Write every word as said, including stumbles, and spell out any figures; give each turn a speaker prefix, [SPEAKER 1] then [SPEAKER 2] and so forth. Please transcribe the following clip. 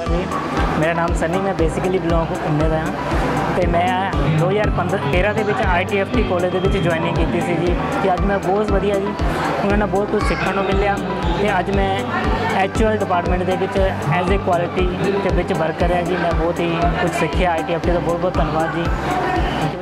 [SPEAKER 1] जी, मेरा नाम सनी, मैं बेसिकली बिलोंग उन्ने का हाँ। तो मैं दो हज़ार पंद्रह तेरह के I T F T college के ज्वाइनिंग की सी जी कि अज मैं बहुत वधिया जी उन्होंने बहुत कुछ सीखने को मिले। तो अज मैं एच यू एल डिपार्टमेंट के एज ए क्वालिटी के वर्कर है जी। मैं बहुत ही कुछ सीखा आई टी एफ टी का। बहुत बहुत धन्यवाद जी।